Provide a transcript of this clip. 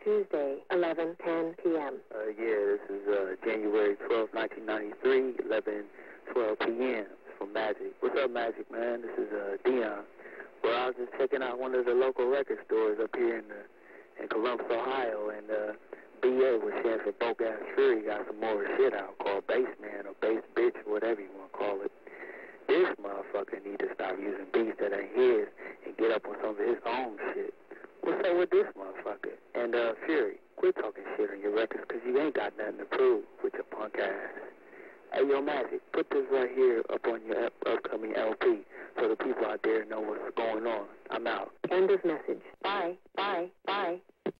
Tuesday, 11:10 p.m. This is January 12, 1993, 11:12 p.m. from Magic. What's up, Magic, man? This is Dion. Well, I was just checking out one of the local record stores up here in Columbus, Ohio, and BA was sharing for Boke Ass Fury got some more shit out called Bassman or Bass Bitch, whatever you want to call it. This motherfucker need to stop using beats that ain't his and get up on some of his own shit. What's up with this motherfucker? And Fury, quit talking shit on your records because you ain't got nothing to prove with your punk ass. Hey, yo, Magic, put this right here up on your upcoming LP so the people out there know what's going on. I'm out. End of message. Bye. Bye. Bye.